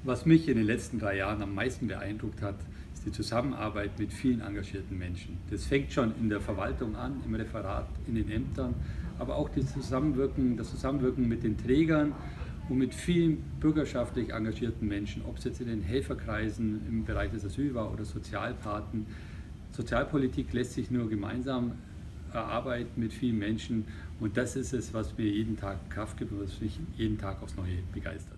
Was mich in den letzten 3 Jahren am meisten beeindruckt hat, ist die Zusammenarbeit mit vielen engagierten Menschen. Das fängt schon in der Verwaltung an, im Referat, in den Ämtern, aber auch das Zusammenwirken mit den Trägern und mit vielen bürgerschaftlich engagierten Menschen, ob es jetzt in den Helferkreisen im Bereich des Asyl war oder Sozialpaten. Sozialpolitik lässt sich nur gemeinsam erarbeiten mit vielen Menschen, und das ist es, was mir jeden Tag Kraft gibt und was mich jeden Tag aufs Neue begeistert.